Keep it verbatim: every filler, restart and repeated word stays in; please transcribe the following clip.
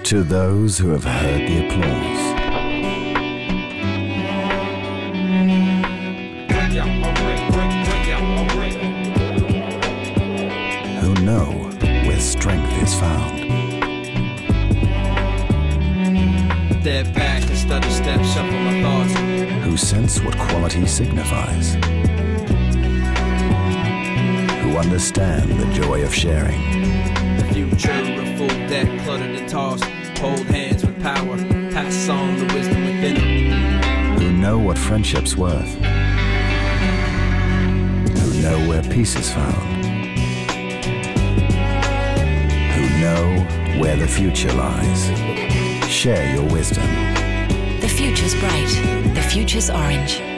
To those who have heard the applause, who know where strength is found, Step back and study steps, shuffle my thoughts, who sense what quality signifies, who understand the joy of sharing, the future a full deck, cluttered and tossed, hold hands with power, pass on the wisdom within them, who know what friendship's worth, who know where peace is found, who know where the future lies. Share your wisdom. The future's bright. The future's orange.